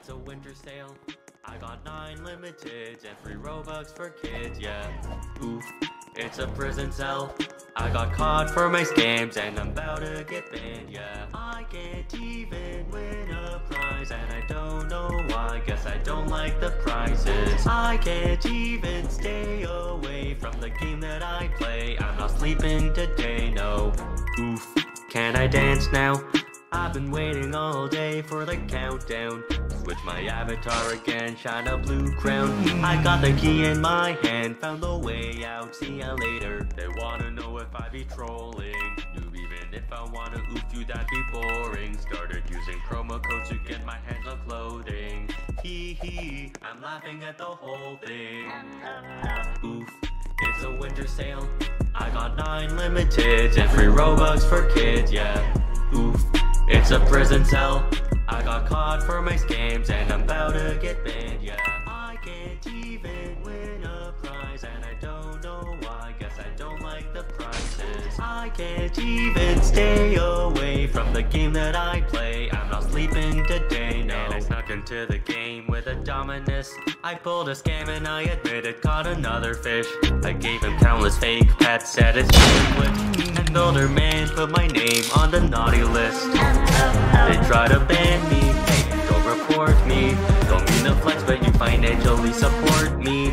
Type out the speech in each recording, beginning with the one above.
It's a winter sale. I got 9 limiteds and free Robux for kids, yeah. Oof, it's a prison cell. I got caught for my scams and I'm about to get banned, yeah. I can't even win a prize and I don't know why. Guess I don't like the prizes. I can't even stay away from the game that I play. I'm not sleeping today, no. Oof, can I dance now? I've been waiting all day for the countdown. Switch my avatar again, shine a blue crown. I got the key in my hand, found the way out, see ya later. They wanna know if I be trolling you, even if I wanna oof you, that'd be boring. Started using promo codes to get my hands on clothing. Hee hee, I'm laughing at the whole thing. Oof, it's a winter sale. I got 9 limiteds and free Robux for kids, yeah. Oof, it's a prison cell. I got caught for my scams and I'm about to get banned, yeah. I can't even win a prize and I don't know why. Guess I don't like the prizes. I can't even stay away from the game that I play. I'm not sleeping today, no. And I snuck into the game with a Dominus. I pulled a scam and I admitted caught another fish. I gave him countless fake pets, said it's just a glitch. And older man put my name on the naughty list. They try to ban me, hey, don't report me. Don't mean to flex, but you financially support me.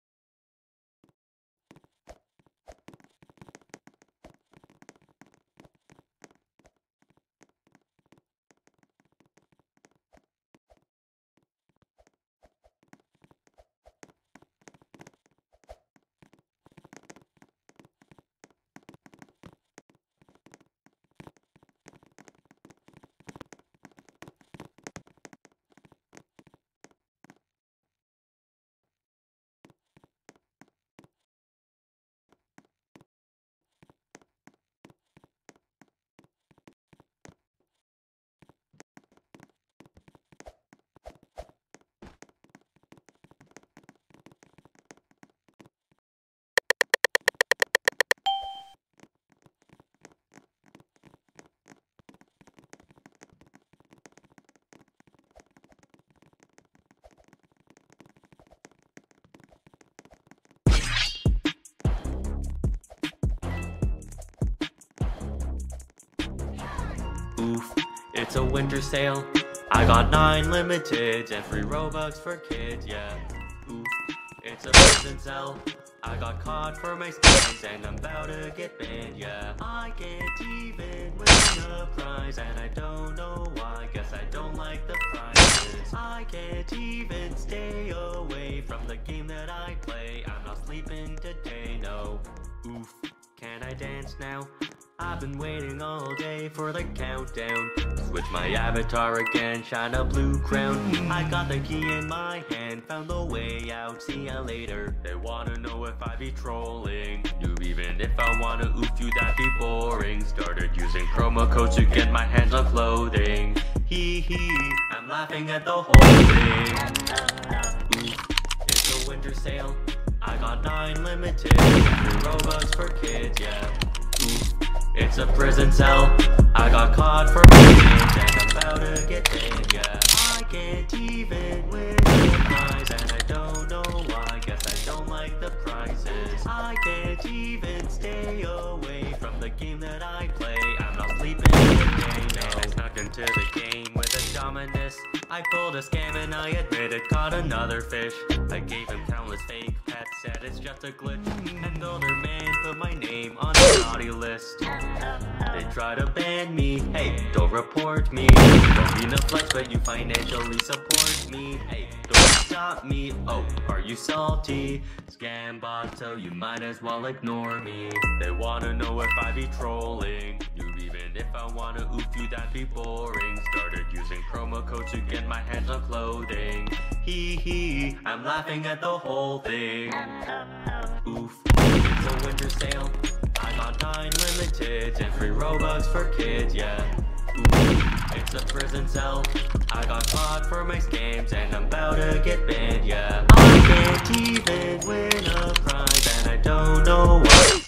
Oof, it's a winter sale. I got 9 limiteds and free Robux for kids, yeah. Oof, it's a prison cell. I got caught for my scams and I'm about to get banned, yeah. I can't even win a prize and I don't know why. Guess I don't like the prizes. I can't even stay away from the game that I play. I'm not sleeping today, no. Oof, can I dance now? I've been waiting all day for the countdown. Switch my avatar again, shine a blue crown. I got the key in my hand, found the way out, see ya later. They wanna know if I be trolling you, even if I wanna oof you, that'd be boring. Started using promo codes to get my hands on clothing. Hee hee, I'm laughing at the whole thing. Oof, it's a winter sale. I got 9 limited, free Robux for kids, yeah. Oof, it's a prison cell. I got caught for my games and I'm about to get banned, yeah. I can't even win a prize and I don't know why. Guess I don't like the prizes. I can't even stay away from the game that I play. I'm not sleeping today, no. I snuck into the game with a Dominus. I pulled a scam and I admitted caught another fish. I gave him countless fake pets, said it's just a glitch. And older man put my name on the naughty list. They try to ban me, hey, don't report me. Don't mean to flex, but you financially support me. Hey, don't stop me, oh, are you salty? Scam bot, so you might as well ignore me. They wanna know if I be trolling you, even if I wanna oof you, that'd be boring. Started using promo codes to get my hands on clothing. Hee hee, I'm laughing at the whole thing. Oof, it's a winter sale. I got 9 limiteds and free Robux for kids, yeah. Ooh, it's a prison cell. I got caught for my scams and I'm about to get banned, yeah. I can't even win a prize and I don't know why.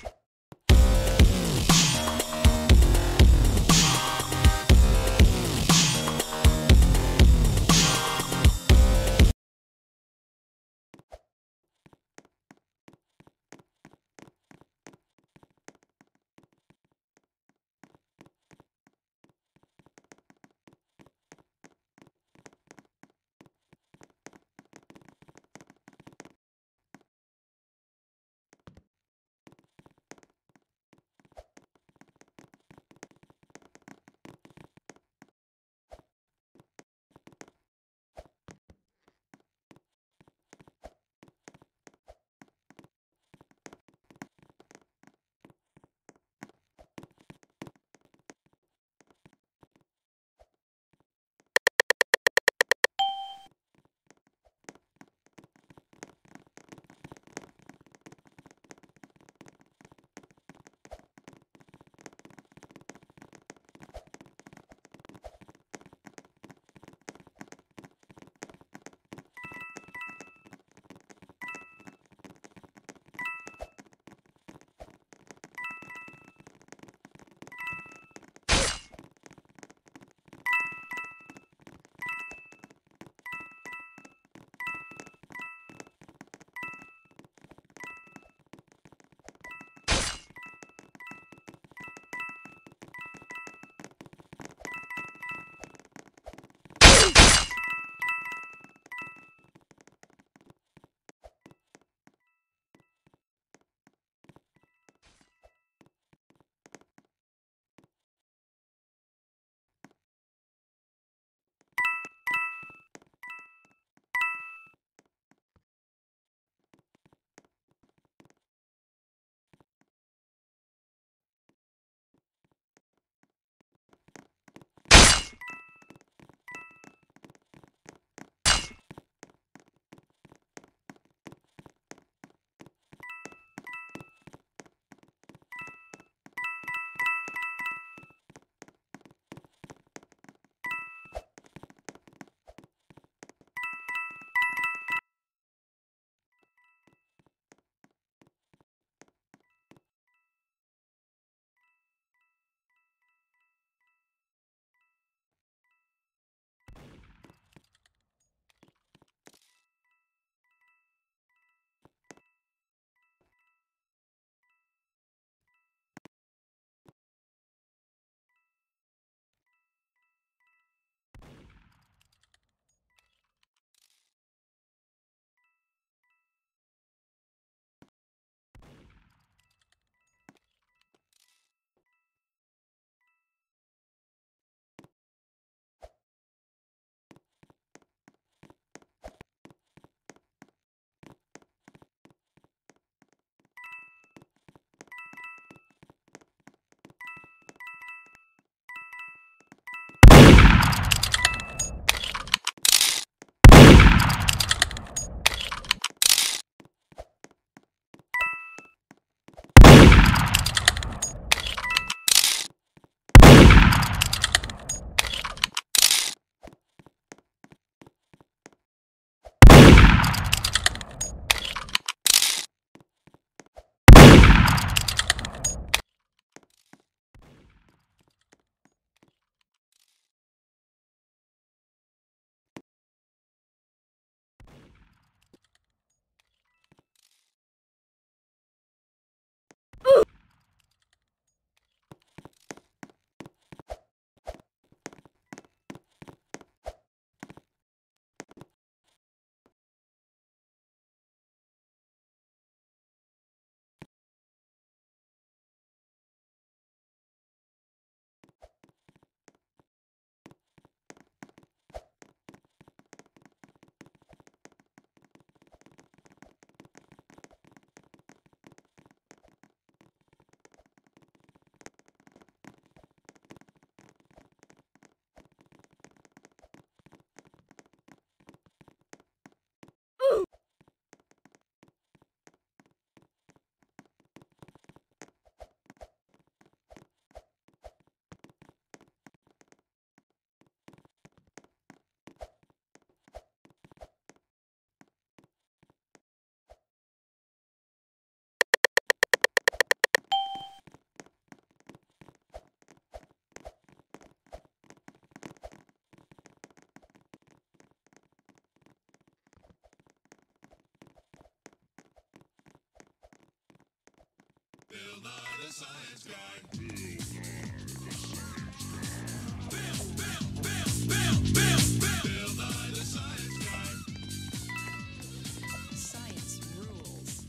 Science rules.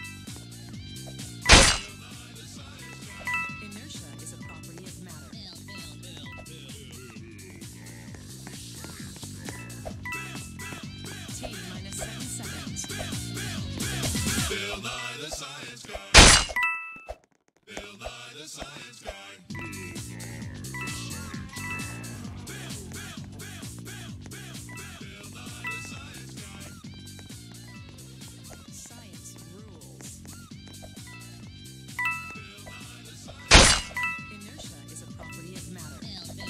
Inertia is a property of matter. T minus 7 seconds. Bill Nye the Science Guy. Bill Nye the Science Guy. Science rules. Inertia is a property of matter.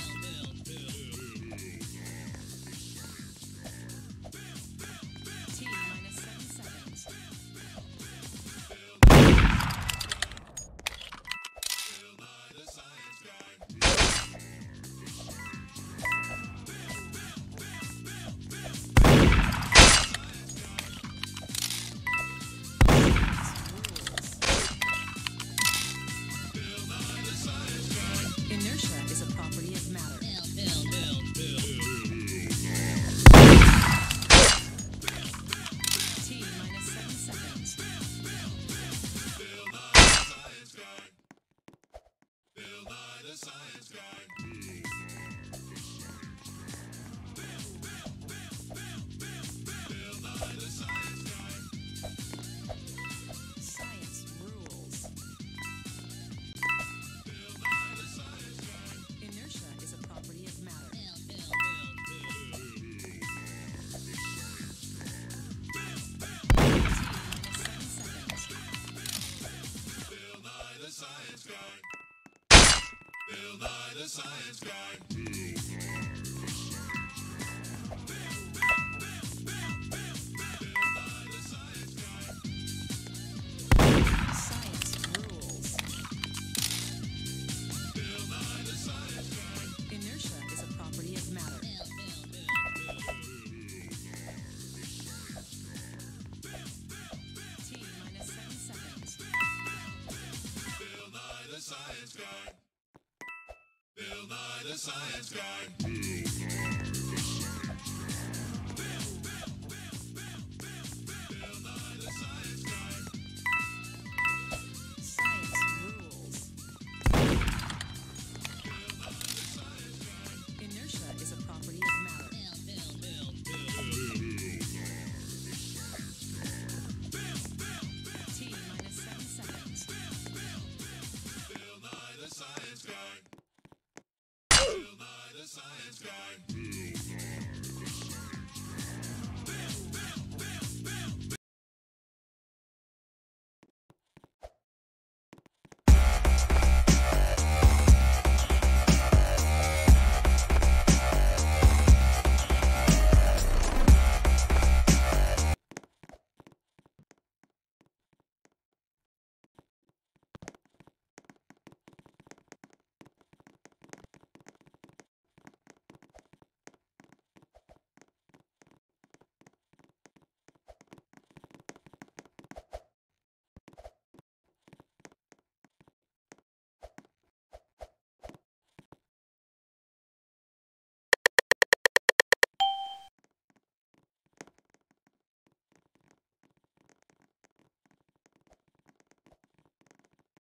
T minus 7 seconds. Bill Nye the Science Guy. Inertia is a property of matter. T minus 7 seconds. Bill Nye the Science Guy. Bill Nye the Science Guy. Bill Nye the Science Guy. Science rules. Inertia is a property of matter. T minus 7 seconds. Bill Nye the Science Guy. Bill Nye the Science Guy. Science rules. Inertia is a property of matter. T minus 7 seconds. Bill Nye the Science Guy. Bill Nye the Science Guy. Bill Nye the Science Guy. Science rules. Inertia is a property of matter. T minus 7 seconds. Bill Nye the Science Guy. Bill Nye the Science Guy.